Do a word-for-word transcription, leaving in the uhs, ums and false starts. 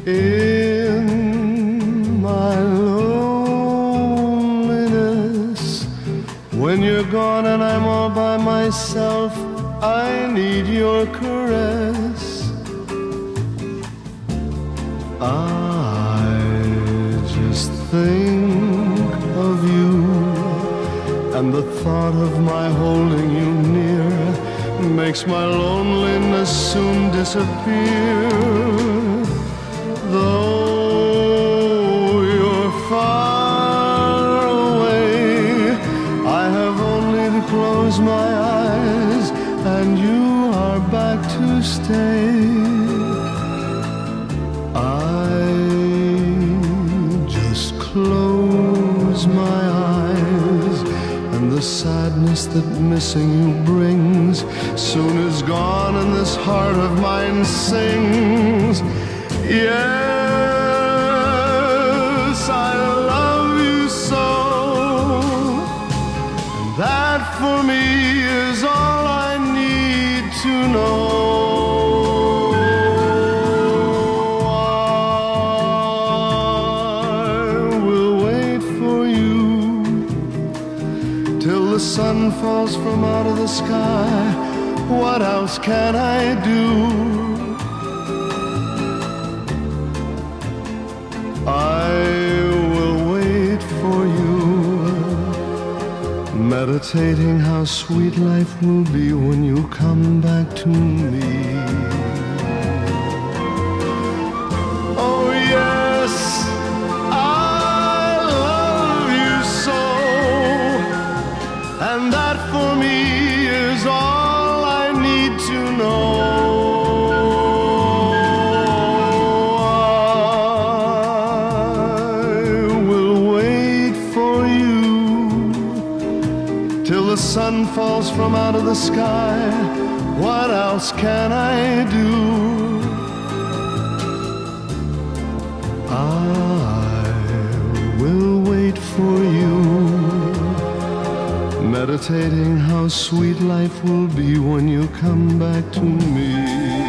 In my loneliness, when you're gone and I'm all by myself, I need your caress. I just think of you, and the thought of my holding you near makes my loneliness soon disappear. Though you're far away, I have only to close my eyes and you are back to stay. I just close my eyes, and the sadness that missing you brings soon is gone, and this heart of mine sings. Yes, I love you so, and that for me is all I need to know. Till the sun falls from out of the sky, what else can I do? I will wait for you, meditating how sweet life will be when you come back to me. Oh yes, and that for me is all I need to know. I will wait for you till the sun falls from out of the sky. What else can I do? I will wait for you, meditating how sweet life will be when you come back to me.